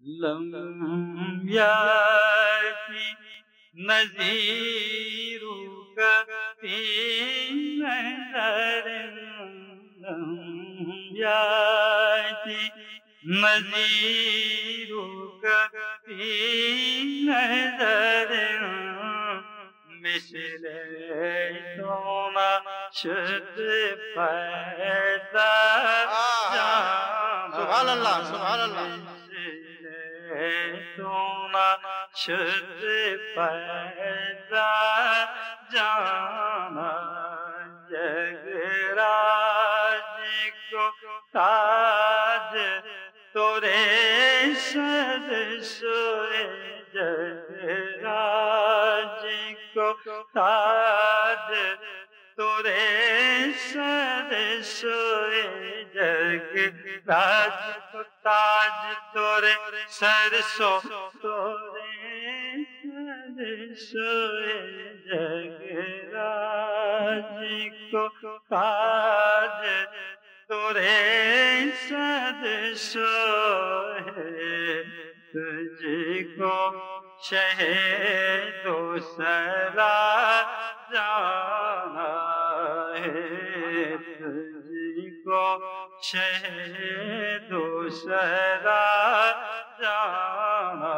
lump याति नज़ीरुक फी नज़रिन lump याति नज़ीरुक फी नज़रिन मिस्ले सोना शुद पैदा सुभान अल्लाह सुभान अल्लाह सोना शुद पैदा जाना जगराज को ताज तोरे सद सोए जगराज को ताज तोरे सद सोए जगराज को ताज तोरे सरसो तोरे सद सोए जगराज को ताज तोरे सद सोए तुझको शहे दूसरा जाना है तुझको शहे दूसरा जाना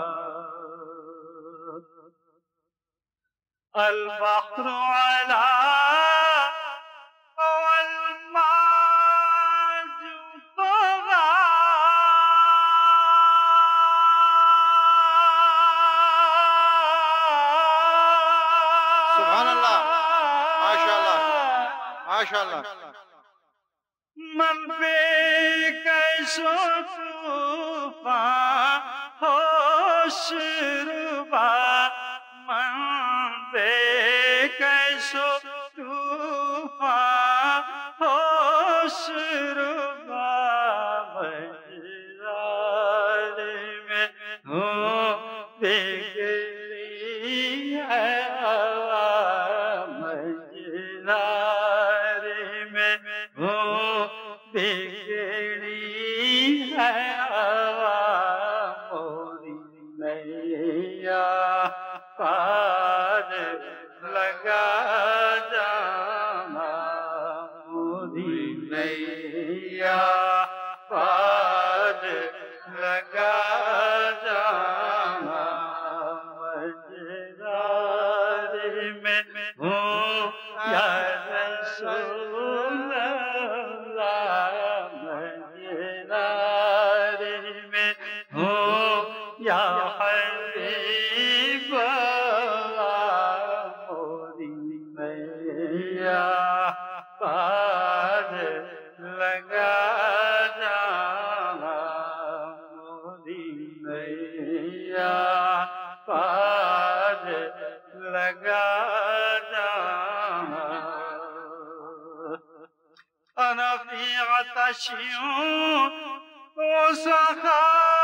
अल बहरु अला माशाअल्लाह मन पे कैसो तूफान होश रुबा मन पे कैसो तूफान होश रुबा मजरार में हूँ बिगड़ी है बिगड़ी है मोरी नैया पार लगा जाना मोरी नैया पार लगा जाना मजरार में हूँ या रसूल या हबीब मोरी नैया पार लगा जाना मोरी नैया पार लगा जाना अना फी अतशियों ओ सखा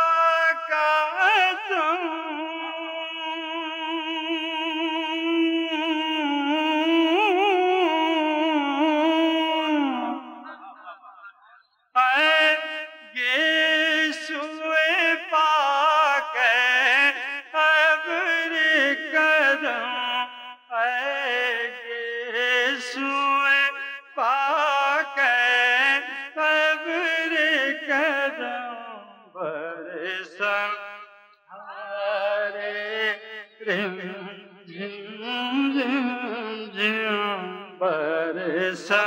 रिम झिम झिम झिम बरसा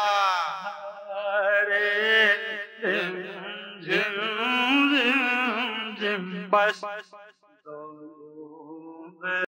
रिम झिम झिम झिम बस